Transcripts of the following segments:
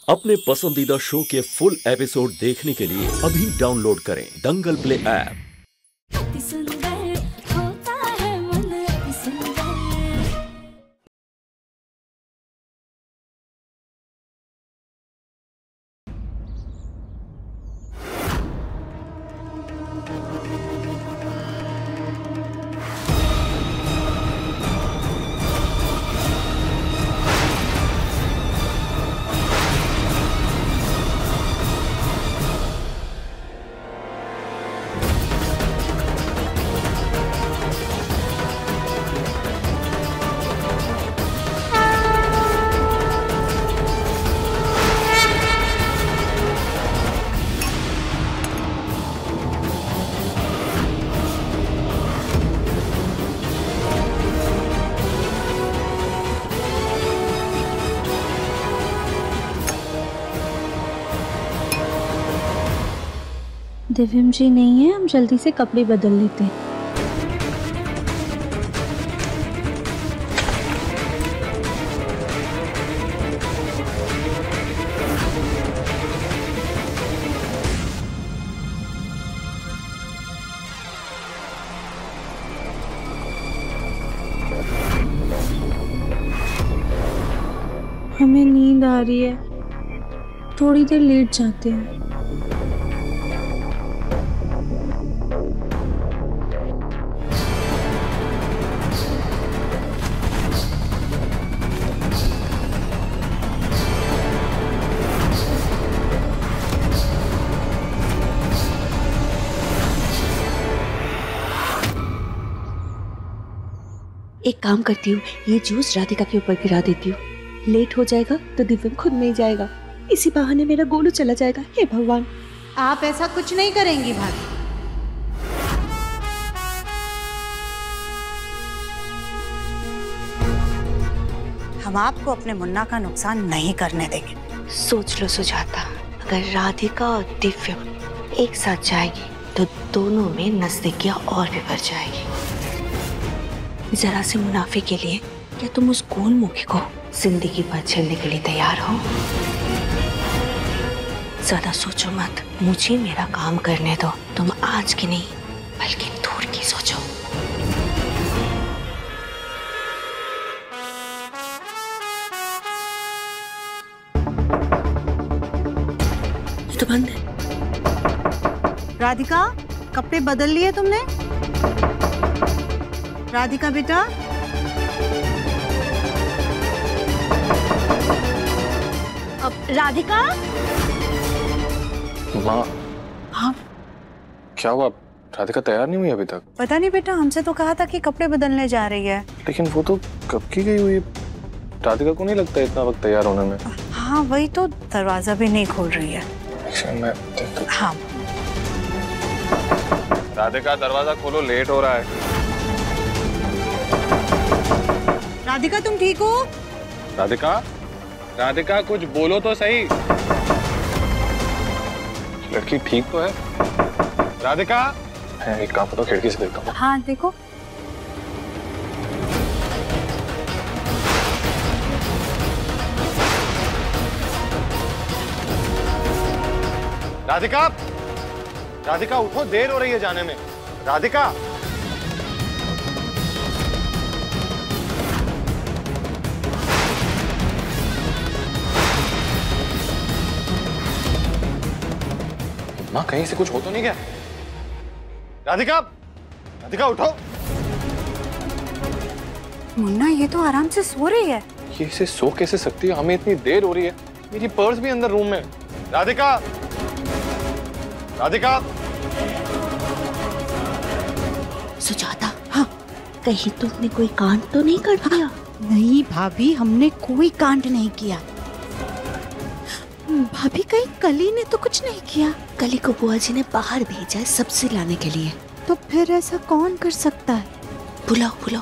अपने पसंदीदा शो के फुल एपिसोड देखने के लिए अभी डाउनलोड करें दंगल प्ले ऐप। दिव्यम जी नहीं है, हम जल्दी से कपड़े बदल लेते हैं। हमें नींद आ रही है, थोड़ी देर लेट जाते हैं। एक काम करती हूँ, ये जूस राधिका के ऊपर गिरा देती हूँ। लेट हो जाएगा तो दिव्यम खुद नहीं जाएगा, इसी बहाने मेरा गोलू चला जाएगा। हे भगवान। आप ऐसा कुछ नहीं करेंगी भाभी। हम आपको अपने मुन्ना का नुकसान नहीं करने देंगे। सोच लो सुजाता, अगर राधिका और दिव्यम एक साथ जाएगी तो दोनों में नजदीकियां और भी बढ़ जाएगी। जरा से मुनाफे के लिए क्या तुम उस गोलमुखी को जिंदगी भर झेलने के लिए तैयार हो? ज्यादा सोचो मत, मुझे मेरा काम करने दो। तुम आज की नहीं बल्कि दूर की सोचो। ये तो बंद है। राधिका, कपड़े बदल लिए तुमने? राधिका बेटा, अब राधिका। माँ। हाँ क्या हुआ? राधिका तैयार नहीं हुई अभी तक? पता नहीं बेटा, हमसे तो कहा था कि कपड़े बदलने जा रही है। लेकिन वो तो कब की गई हुई है। राधिका को नहीं लगता इतना वक्त तैयार होने में। हाँ वही तो, दरवाजा भी नहीं खोल रही है। हाँ राधिका, दरवाजा खोलो, लेट हो रहा है। राधिका, तुम ठीक हो? राधिका, राधिका कुछ बोलो तो सही। लड़की ठीक तो है? राधिका, एक काम करो, खिड़की से देखता हूँ। हाँ देखो। राधिका, राधिका उठो, देर हो रही है जाने में। राधिका, माँ कहीं से कुछ हो तो नहीं गया? राधिका, राधिका उठो। मुन्ना, ये तो आराम से सो रही है। ये इसे सो कैसे सकती है? हमें इतनी देर हो रही है। मेरी पर्स भी अंदर रूम में। राधिका, राधिका। सुजाता, हाँ, कहीं तुमने कोई कांड तो नहीं कर दिया? नहीं भाभी, हमने कोई कांड नहीं किया। भाभी, कहीं कली ने तो कुछ नहीं किया? कली को बुआ जी ने बाहर भेजा है सब्जी लाने के लिए। तो फिर ऐसा कौन कर सकता है? बुलाओ बुलाओ।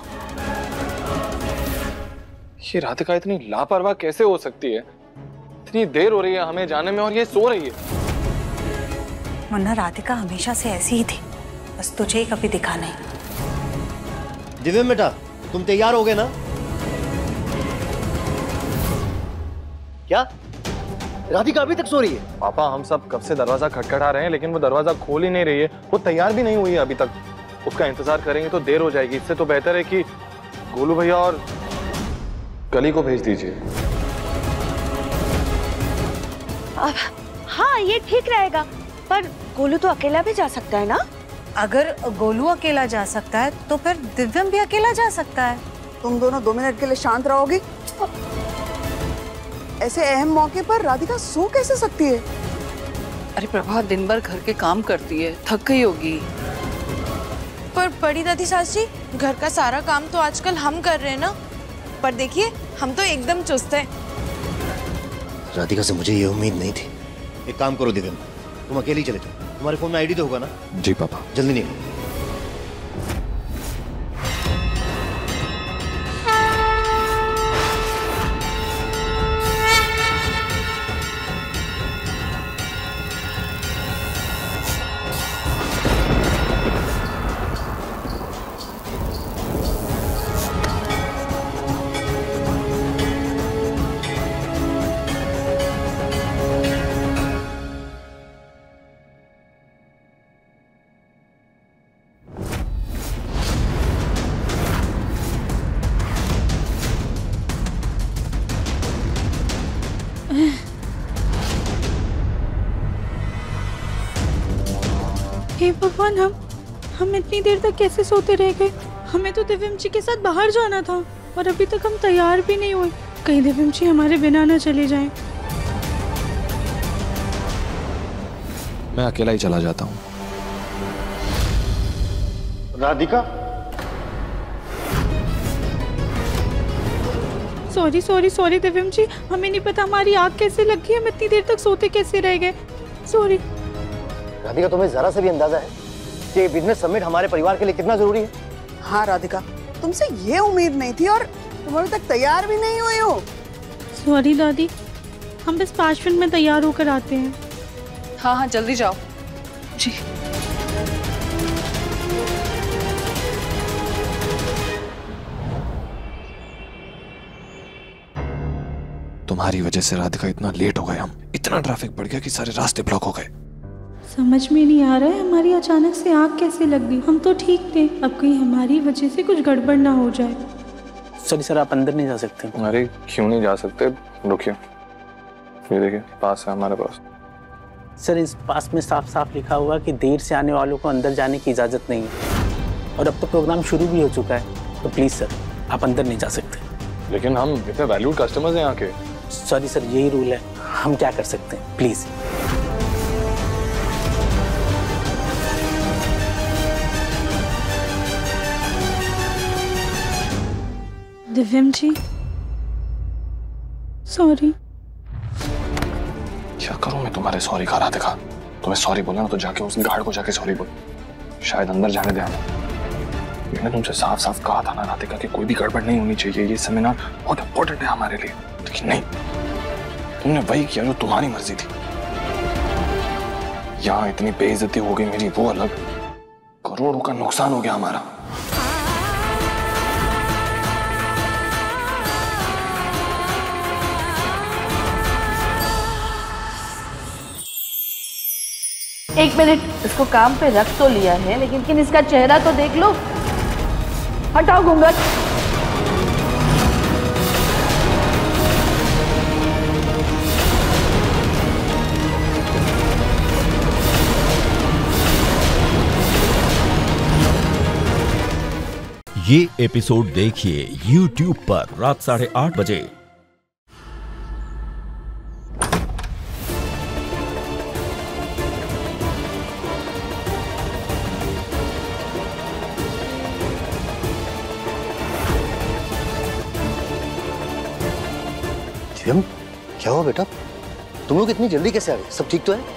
ये राधिका इतनी लापरवाह कैसे हो सकती है? इतनी देर हो रही है हमें जाने में और ये सो रही है। मुन्ना, राधिका हमेशा से ऐसी ही थी, बस तुझे ही कभी दिखा नहीं। दिव्यम बेटा, तुम तैयार हो गए ना? क्या राधिका अभी तक सो रही है। पापा हम सब कब से दरवाजा खटखटा रहे हैं लेकिन वो दरवाजा खोल ही नहीं रही है। वो तैयार भी नहीं हुई है अभी तक। उसका इंतजार करेंगे तो देर हो जाएगी। इससे तो बेहतर है कि गोलू भैया और कली को भेज दीजिए। अब हाँ ये ठीक रहेगा, पर गोलू तो अकेला भी जा सकता है ना? अगर गोलू अकेला जा सकता है तो फिर दिव्यम भी अकेला जा सकता है। तुम दोनों 2 मिनट के लिए शांत रहोगी? ऐसे अहम मौके पर राधिका सो कैसे सकती है? अरे प्रभा दिन भर घर के काम करती है, थक गई होगी। पर बड़ी दादी सास जी, घर का सारा काम तो आजकल हम कर रहे हैं ना, पर देखिए हम तो एकदम चुस्त हैं। राधिका से मुझे ये उम्मीद नहीं थी। एक काम करो दिव्यम, तुम अकेली चले जाओ। तुम्हारे फोन में आईडी तो होगा ना? जी पापा। जल्दी निकलो। हे भगवान, हम इतनी देर तक कैसे सोते रह गए? हमें तो दिव्यम जी के साथ बाहर जाना था और अभी तक हम तैयार भी नहीं हुए। कहीं दिव्यम जी हमारे बिना ना चले जाएं। मैं अकेला ही चला जाता हूँ। राधिका, सॉरी दिव्यम जी, हमें नहीं पता हमारी आग कैसे लग गई। हम इतनी देर तक सोते कैसे रह गए? सॉरी। राधिका तुम्हें जरा सा भी अंदाजा है कि बिजनेस समिट हमारे परिवार के लिए कितना जरूरी है? हाँ राधिका, तुमसे ये उम्मीद नहीं थी और तुम अभी तक तैयार भी नहीं हुई हो। सॉरी दादी, हम बस 5 मिनट में तैयार होकर आते हैं। हाँ हाँ जल्दी जाओ। जी। तुम्हारी वजह से राधिका इतना लेट हो गए हम। इतना ट्रैफिक बढ़ गया कि सारे रास्ते ब्लॉक हो गए। समझ में नहीं आ रहा है हमारी अचानक से आग कैसे लग गई। हम तो ठीक थे, अब कहीं हमारी वजह से कुछ गड़बड़ ना हो जाए। सॉरी सर, आप अंदर नहीं जा सकते। अरे क्यों नहीं जा सकते? रुकिए, ये देखिए पास है हमारे पास। सर इस पास में साफ साफ लिखा हुआ कि देर से आने वालों को अंदर जाने की इजाजत नहीं है और अब तो प्रोग्राम शुरू भी हो चुका है, तो प्लीज सर आप अंदर नहीं जा सकते। लेकिन हम इतने वैल्यूड कस्टमर्स हैं यहाँ के। सॉरी सर, यही रूल है, हम क्या कर सकते हैं, प्लीज। Divyam ji sorry. क्या करूं मैं तुम्हारे सॉरी का? राधिका तुम्हें सॉरी बोला ना तो जाके उस गार्ड को जाके सॉरी बोल, शायद अंदर जाने दे हमें। मैंने तुमसे साफ साफ कहा था ना राधिका कि कोई भी गड़बड़ नहीं होनी चाहिए, ये सेमिनार बहुत इंपॉर्टेंट है हमारे लिए। लेकिन नहीं, तुमने वही किया जो तुम्हारी मर्जी थी। यहाँ इतनी बेइज्जती हो गई मेरी, वो अलग, करोड़ों का नुकसान हो गया हमारा। एक मिनट, इसको काम पे रख तो लिया है लेकिन इसका चेहरा तो देख लो। हटाओ घूंघट। ये एपिसोड देखिए YouTube पर रात 8:30 बजे। क्या हुआ बेटा? तुम लोग इतनी जल्दी कैसे आ गए? सब ठीक तो है?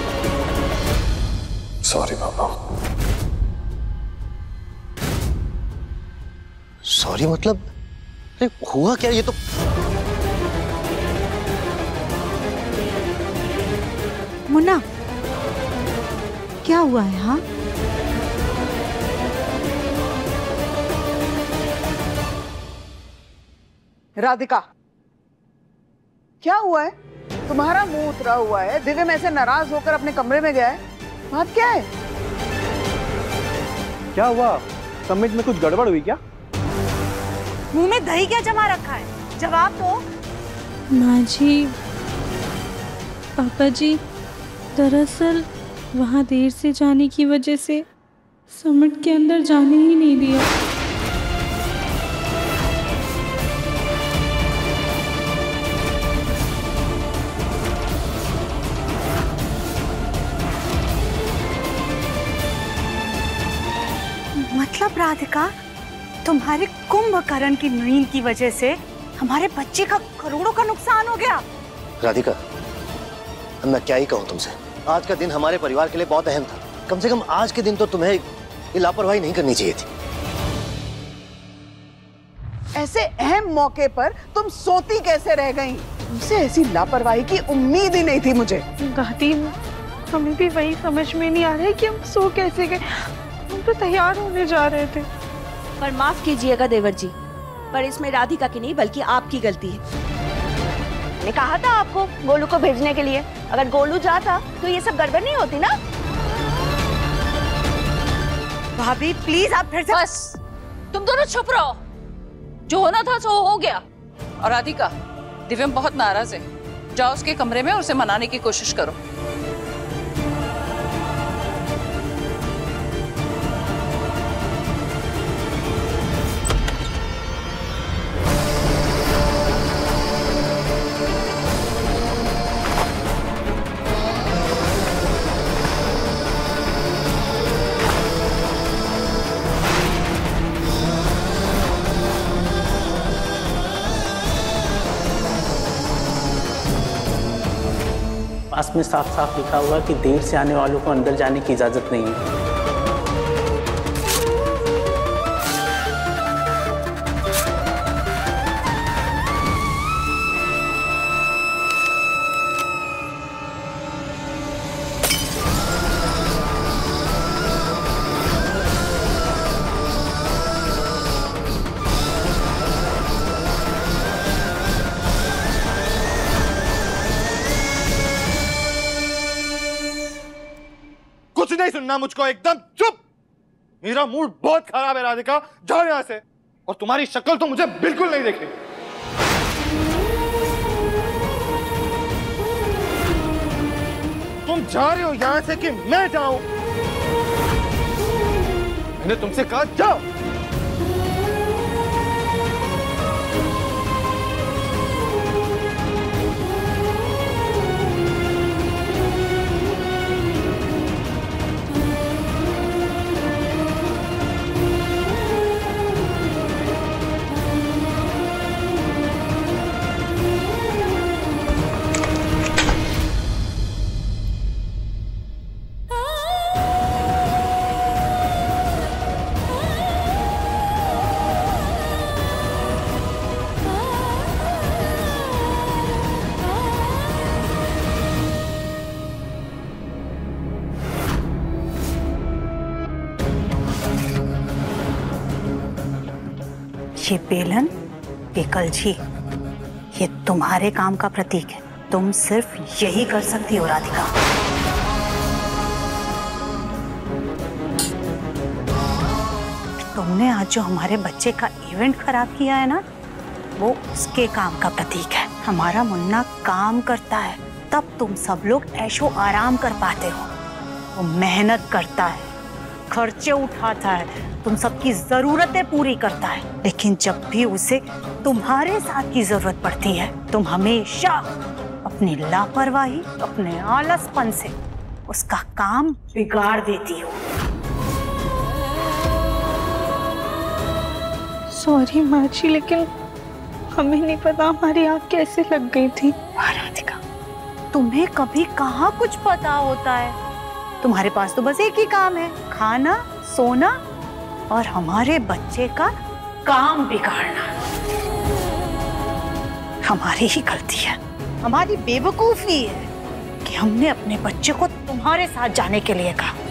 सॉरी पापा। सॉरी मतलब? अरे हुआ क्या? ये तो मुन्ना क्या हुआ है? हाँ राधिका क्या हुआ है? तुम्हारा मुंह उतरा हुआ है, दिव्यम ऐसे नाराज होकर अपने कमरे में गया है, बात क्या है? क्या हुआ? समिट में कुछ गड़बड़ हुई क्या? मुंह में दही क्या जमा रखा है? जवाब दो। माँ जी, पापा जी, दरअसल वहाँ देर से जाने की वजह से समिट के अंदर जाने ही नहीं दिया। मतलब राधिका, तुम्हारे कुंभकर्ण की नींद की वजह से हमारे बच्चे का करोड़ों का नुकसान हो गया। राधिका, मैं क्या ही कहूँ तुमसे, आज का दिन हमारे परिवार के लिए बहुत अहम था। कम से कम आज के दिन तो तुम्हें ये लापरवाही नहीं करनी चाहिए थी। ऐसे अहम मौके पर तुम सोती कैसे रह गई? तुमसे ऐसी लापरवाही की उम्मीद ही नहीं थी मुझे। दादी, हमें भी वही समझ में नहीं आ रहा है कि हम सो कैसे गए। हम तो तैयार होने जा रहे थे। पर माफ कीजिएगा देवर जी, पर इसमें राधिका की नहीं बल्कि आपकी गलती है। मैंने कहा था आपको गोलू को भेजने के लिए, अगर गोलू जाता तो ये सब गड़बड़ नहीं होती ना। भाभी प्लीज आप फिर से बस तुम दोनों चुप रहो, जो होना था सो हो गया। और राधिका, दिव्यम बहुत नाराज है, जाओ उसके कमरे में उसे मनाने की कोशिश करो। पास में साफ साफ लिखा हुआ कि देर से आने वालों को अंदर जाने की इजाजत नहीं है। कुछ नहीं सुनना मुझको, एकदम चुप। मेरा मूड बहुत खराब है राधिका, जाओ यहां से। और तुम्हारी शक्ल तो मुझे बिल्कुल नहीं देखनी। तुम जा रहे हो यहां से कि मैं जाऊं? मैंने तुमसे कहा जाओ। ये बेलन, ये कलछी, ये तुम्हारे काम का प्रतीक है। तुम सिर्फ यही कर सकती हो राधिका। तुमने आज जो हमारे बच्चे का इवेंट खराब किया है ना, वो उसके काम का प्रतीक है। हमारा मुन्ना काम करता है तब तुम सब लोग ऐशो आराम कर पाते हो। वो मेहनत करता है, खर्चे उठाता है, तुम सबकी जरूरतें पूरी करता है, लेकिन जब भी उसे तुम्हारे साथ की जरूरत पड़ती है, तुम हमेशा अपनी लापरवाही, अपने आलसपन से उसका काम बिगाड़ देती हो। सॉरी माँ जी, लेकिन हमें नहीं पता हमारी आँख कैसे लग गई थी। राधिका, तुम्हें कभी कहाँ कुछ पता होता है? तुम्हारे पास तो बस एक ही काम है, खाना, सोना और हमारे बच्चे का काम बिगाड़ना। हमारी ही गलती है, हमारी बेवकूफी है कि हमने अपने बच्चे को तुम्हारे साथ जाने के लिए कहा।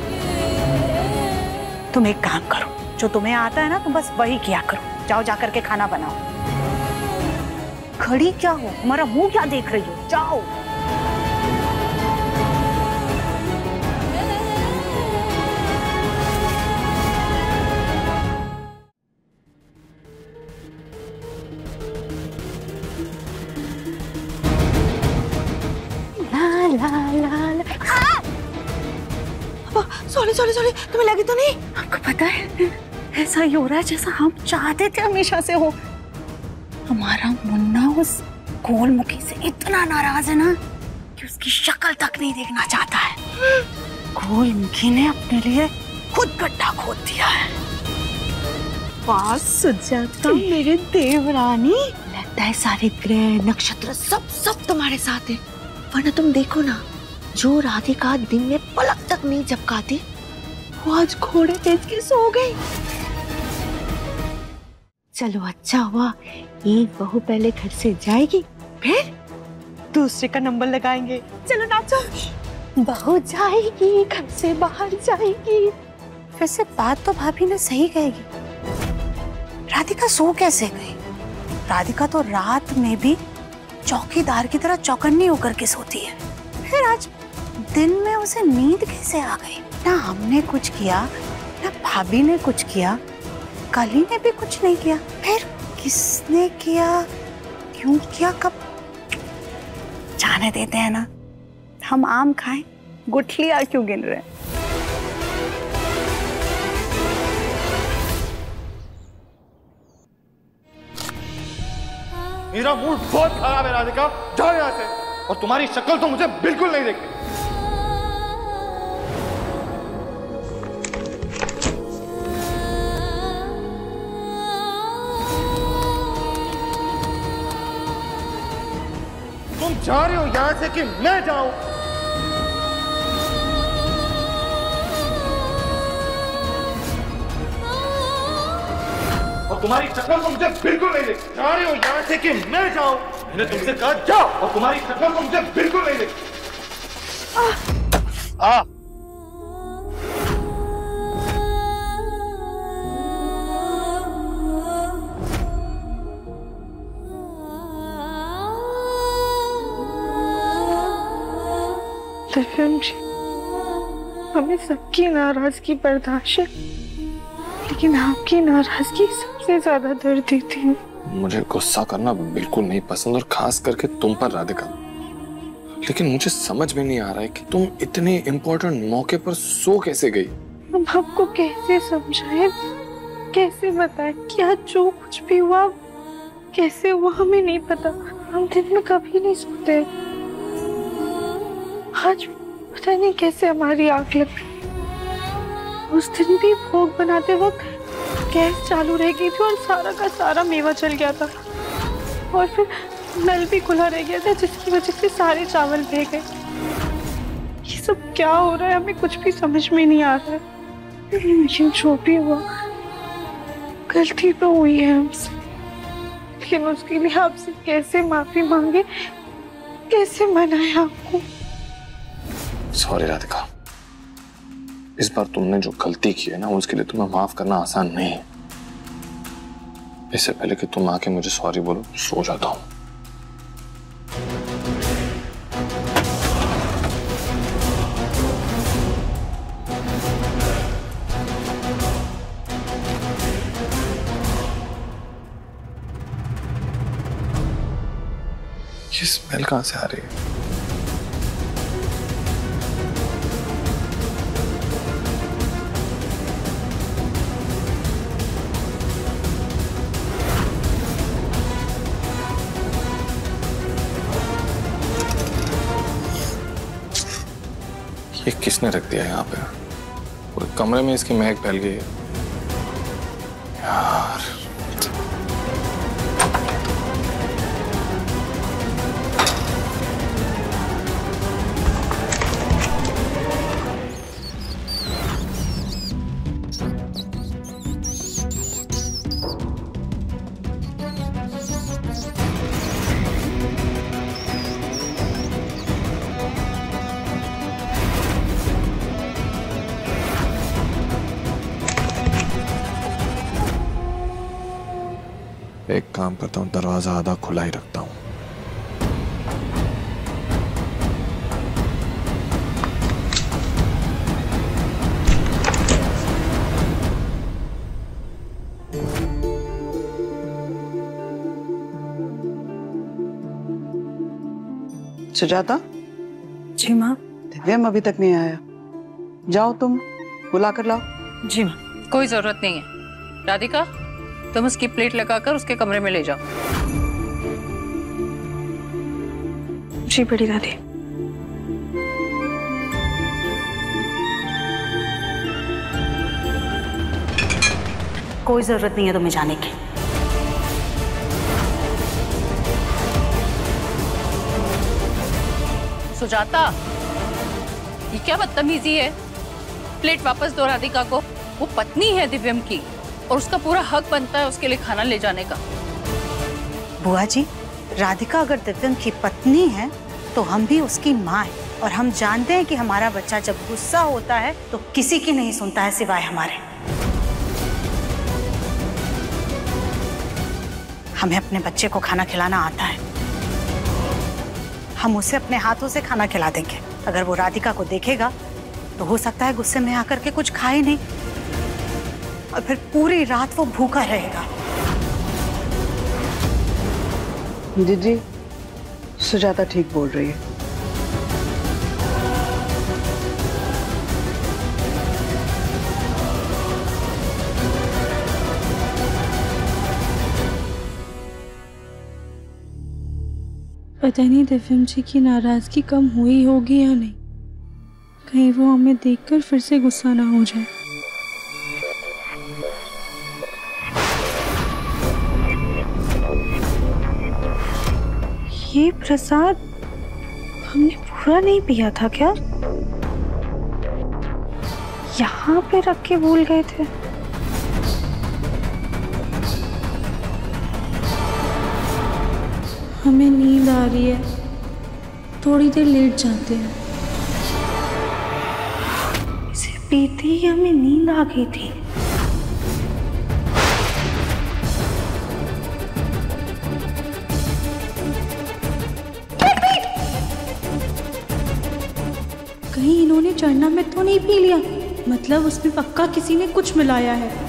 तुम एक काम करो, जो तुम्हें आता है ना, तुम बस वही किया करो। जाओ जाकर के खाना बनाओ। खड़ी क्या हो, हमारा मुंह क्या देख रही हो? जाओ। सॉरी सॉरी सॉरी, तुम्हें लगी तो नहीं? आपको पता है ऐसा ही हो रहा है जैसा हम चाहते थे हमेशा से हो। हमारा मुन्ना उस गोलमुखी से इतना नाराज है ना कि उसकी शक्ल तक नहीं देखना चाहता है। गोलमुखी ने अपने लिए खुद गड्ढा खोद दिया है। वाह सुजाता मेरे देवरानी, लगता है सारे ग्रह नक्षत्र सब तुम्हारे साथ है। वरना तुम देखो ना, जो राधिका दिन में पलक तक नहीं झपकाती, वो आज घोड़े बेच के सो गई। चलो अच्छा हुआ, एक बहू पहले घर से जाएगी, फिर दूसरे का नंबर लगाएंगे। चलो नाचो। बहू जाएगी घर से बाहर जाएगी। वैसे बात तो भाभी ने सही कहेगी। राधिका सो कैसे गई? राधिका तो रात में भी चौकीदार की तरह चौकन्नी होकर के सोती है, फिर आज दिन में उसे नींद कैसे आ गई? ना हमने कुछ किया, ना भाभी ने कुछ किया, कली ने भी कुछ नहीं किया, फिर किसने किया, क्यों किया, कब? जाने देते हैं ना, हम आम खाएं, गुठलियां क्यों गिन रहे हैं? मेरा मूड बहुत खराब है राधिका, जाओ यहाँ से। और तुम्हारी शक्ल तो मुझे बिल्कुल नहीं देखनी। तुम जा रहे हो यहाँ से कि मैं जाऊं? और तुम्हारी शक्ल तो मुझे बिल्कुल नहीं देखती। जा रहे हो यहाँ से कि मैं जाऊं? मैंने तुमसे कहा जाओ, और तुम्हारी शक्ल तो मुझे बिल्कुल नहीं देखती। दिव्यम जी, हमें सबकी नाराजगी बर्दाश्त है, लेकिन आपकी नाराजगी सबसे ज्यादा दर्द देती है। मुझे गुस्सा करना बिल्कुल नहीं पसंद, और खास करके तुम पर राधिका। लेकिन मुझे समझ में नहीं आ रहा है कि तुम इतने इम्पोर्टेंट मौके पर सो कैसे गई। हम आपको कैसे समझाएं, कैसे बताएं कि आज जो कुछ भी हुआ कैसे हुआ हमें नहीं पता। हम दिन में कभी नहीं सोते। आज पता नहीं कैसे हमारी आंख लग गई। उस दिन भी भोग बनाते वक्त गैस चालू रह गई थी और सारा का सारा मेवा जल गया था, और फिर नल भी खुला रह गया था, जिसकी वजह से सारे चावल बह गए। ये सब क्या हो रहा है, हमें कुछ भी समझ में नहीं आ रहा है। लेकिन जो भी हुआ गलती तो हुई है हमसे, लेकिन उसके लिए आपसे कैसे माफी मांगे, कैसे मनाए आपको। सॉरी राधिका, इस बार तुमने जो गलती की है ना, उसके लिए तुम्हें माफ करना आसान नहीं है। इससे पहले कि तुम आके मुझे सॉरी बोलो, सो जाता हूं। ये स्मेल कहां से आ रही है? ये किसने रख दिया यहाँ पे? पूरे कमरे में इसकी महक फैल गई है यार। एक काम करता हूँ, दरवाजा आधा खुला ही रखता हूँ। सुजाता, जी माँ। दिव्यम अभी तक नहीं आया, जाओ तुम बुला कर लाओ। जी माँ। कोई जरूरत नहीं है। राधिका, तुम उसकी प्लेट लगाकर उसके कमरे में ले जाओ। जी बड़ी दादी। कोई जरूरत नहीं है तुम्हें जाने की। सुजाता, ये क्या बदतमीजी है? प्लेट वापस दो राधिका को। वो पत्नी है दिव्यम की और उसका पूरा हक बनता है उसके लिए खाना ले जाने का। बुआ जी, राधिका अगर दिव्यम की पत्नी है तो हम भी उसकी माँ है, और हम जानते हैं कि हमारा बच्चा जब गुस्सा होता है तो किसी की नहीं सुनता है सिवाय हमारे। हमें अपने बच्चे को खाना खिलाना आता है, हम उसे अपने हाथों से खाना खिला देंगे। अगर वो राधिका को देखेगा तो हो सकता है गुस्से में आकर के कुछ खाए नहीं, और फिर पूरी रात वो भूखा रहेगा। दीदी, सुजाता ठीक बोल रही है। पता नहीं दिव्यम जी की नाराजगी कम हुई होगी या नहीं, कहीं वो हमें देखकर फिर से गुस्सा ना हो जाए। ये प्रसाद हमने पूरा नहीं पिया था क्या? यहाँ पे रख के भूल गए थे। हमें नींद आ रही है, थोड़ी देर लेट जाते हैं। इसे पीते ही हमें नींद आ गई थी। कहीं इन्होंने चढ़ना में तो नहीं पी लिया? मतलब उसमें पक्का किसी ने कुछ मिलाया है।